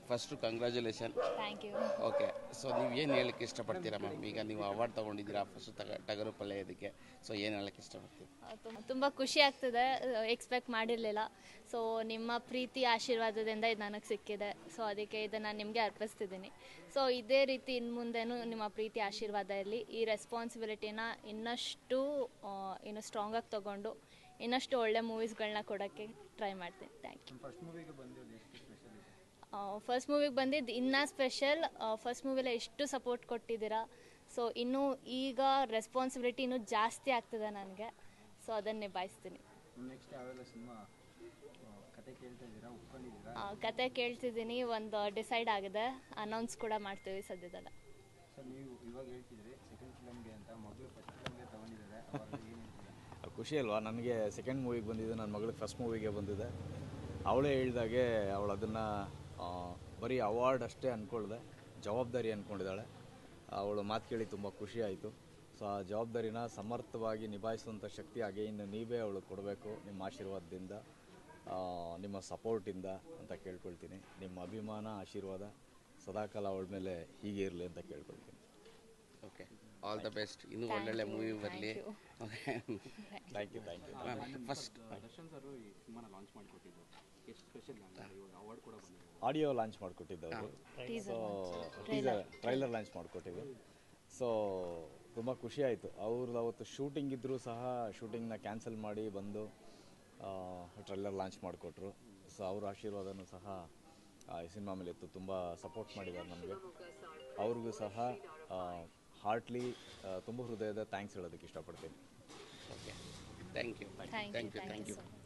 First congratulation. Thank you. Okay, so ನೀವು ಏನು ಹೇಳಕ್ಕೆ ಇಷ್ಟಪಡ್ತೀರಾ ಮ್ಯಾಮ್? ಈಗ ನೀವು ಅವಾರ್ಡ್ ತೊಗೊಂಡಿದ್ದೀರಾ ಫಸ್ಟ್ ಟಗರು ಪಲ್ಲೆ ಇದಕ್ಕೆ, ಸೊ ಏನು ಹೇಳಕ್ಕೆ ಇಷ್ಟಪಡ್ತೀರಾ? ತುಂಬ ಖುಷಿ ಆಗ್ತದೆ, ಎಕ್ಸ್ಪೆಕ್ಟ್ ಮಾಡಿರಲಿಲ್ಲ. ಸೊ ನಿಮ್ಮ ಪ್ರೀತಿ ಆಶೀರ್ವಾದದಿಂದ ಇದು ನನಗೆ ಸಿಕ್ಕಿದೆ. ಸೊ ಅದಕ್ಕೆ ಇದನ್ನು ನಾನು ನಿಮಗೆ ಅರ್ಪಿಸ್ತಿದ್ದೀನಿ. ಸೊ ಇದೇ ರೀತಿ ಇನ್ನು ಮುಂದೆನೂ ನಿಮ್ಮ ಪ್ರೀತಿ ಆಶೀರ್ವಾದ ಇರಲಿ. ಈ ರೆಸ್ಪಾನ್ಸಿಬಿಲಿಟಿನ ಇನ್ನಷ್ಟು ಸ್ಟ್ರಾಂಗಾಗಿ ತೊಗೊಂಡು ಇನ್ನಷ್ಟು ಒಳ್ಳೆ ಮೂವೀಸ್ಗಳನ್ನ ಕೊಡೋಕ್ಕೆ ಟ್ರೈ ಮಾಡ್ತೀನಿ. Thank you. ಫಸ್ಟ್ ಮೂವಿಗೆ ಬಂದಿದ್ದು ಇನ್ನೂ ಸ್ಪೆಷಲ್. ಫಸ್ಟ್ ಮೂವಿಲೇ ಎಷ್ಟು ಸಪೋರ್ಟ್ ಕೊಟ್ಟಿದ್ದೀರಾ. ಸೊ ಇನ್ನೂ ಈಗ ರೆಸ್ಪಾನ್ಸಿಬಿಲಿಟಿ ಇನ್ನೂ ಜಾಸ್ತಿ ಆಗ್ತದೆ ನನಗೆ. ಸೊ ಅದನ್ನು ನಿಭಾಯಿಸ್ತೀನಿ. ಕತೆ ಕೇಳ್ತಿದ್ದೀನಿ, ಒಂದು ಡಿಸೈಡ್ ಆಗಿದೆ, ಅನೌನ್ಸ್ ಕೂಡ ಮಾಡ್ತೀವಿ ಸದ್ಯದಲ್ಲ. ಖುಷಿ ಅಲ್ವಾ ನನಗೆ? ಸೆಕೆಂಡ್ ಮೂವಿಗೆ ಬಂದಿದ್ದು, ನನ್ನ ಮಗಳಿಗೆ ಫಸ್ಟ್ ಮೂವಿಗೆ ಬಂದಿದೆ. ಅವಳೇ ಹೇಳ್ದಾಗೆ ಅವಳು ಅದನ್ನು ಬರೀ ಅವಾರ್ಡ್ ಅಷ್ಟೇ ಅಂದ್ಕೊಳ್ದೆ ಜವಾಬ್ದಾರಿ ಅಂದ್ಕೊಂಡಿದ್ದಾಳೆ. ಅವಳು ಮಾತು ಕೇಳಿ ತುಂಬ ಖುಷಿ ಆಯಿತು. ಸೊ ಆ ಜವಾಬ್ದಾರಿನ ಸಮರ್ಥವಾಗಿ ನಿಭಾಯಿಸುವಂಥ ಶಕ್ತಿ ಅಗೇನ್ ನೀವೇ ಅವಳು ಕೊಡಬೇಕು, ನಿಮ್ಮ ಆಶೀರ್ವಾದದಿಂದ, ನಿಮ್ಮ ಸಪೋರ್ಟಿಂದ ಅಂತ ಕೇಳ್ಕೊಳ್ತೀನಿ. ನಿಮ್ಮ ಅಭಿಮಾನ ಆಶೀರ್ವಾದ ಸದಾಕಾಲ ಅವಳ ಮೇಲೆ ಹೀಗೆ ಇರಲಿ ಅಂತ ಕೇಳ್ಕೊಳ್ತೀನಿ. Okay, all the best. ಇನ್ನೂ ಒಳ್ಳೊಳ್ಳೆ ಮೂವಿ ಬರಲಿ. Thank you. First audio launch ಮಾಡಿಕೊಟ್ಟಿದ್ದವರು, ಸೊ ಟ್ರೈಲರ್ ಲಾಂಚ್ ಮಾಡಿಕೊಟ್ಟಿದ್ದು. ಸೊ ತುಂಬ ಖುಷಿ ಆಯಿತು. ಅವ್ರದ್ದು ಅವತ್ತು ಶೂಟಿಂಗ್ ಇದ್ದರೂ ಸಹ ಶೂಟಿಂಗ್ನ ಕ್ಯಾನ್ಸಲ್ ಮಾಡಿ ಬಂದು ಟ್ರೈಲರ್ ಲಾಂಚ್ ಮಾಡಿಕೊಟ್ರು. ಸೊ ಅವ್ರ ಆಶೀರ್ವಾದನೂ ಸಹ ಈ ಸಿನಿಮಾ ಮೇಲೆ ಇತ್ತು. ತುಂಬ ಸಪೋರ್ಟ್ ಮಾಡಿದ್ದಾರೆ ನಮಗೆ. ಅವ್ರಿಗೂ ಸಹ ಹಾರ್ಟ್ಲಿ ತುಂಬ ಹೃದಯದ ಥ್ಯಾಂಕ್ಸ್ ಹೇಳೋದಕ್ಕೆ ಇಷ್ಟಪಡ್ತೀನಿ. Okay, thank you.